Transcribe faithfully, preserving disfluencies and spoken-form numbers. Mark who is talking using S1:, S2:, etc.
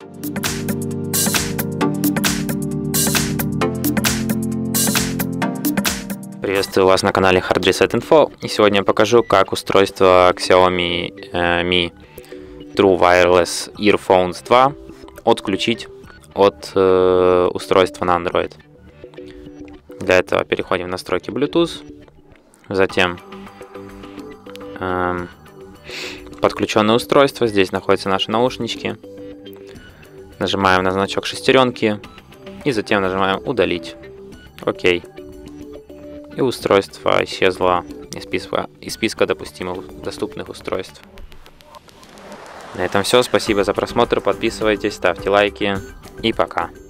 S1: Приветствую вас на канале Hard Reset Info, и сегодня я покажу, как устройство Xiaomi э, Mi True Wireless Earphones два отключить от э, устройства на Android. Для этого переходим в настройки Bluetooth, затем э, подключенное устройство, здесь находятся наши наушнички, нажимаем на значок шестеренки и затем нажимаем удалить. Окей. И устройство исчезло из списка, из списка допустимых доступных устройств. На этом все. Спасибо за просмотр. Подписывайтесь, ставьте лайки и пока.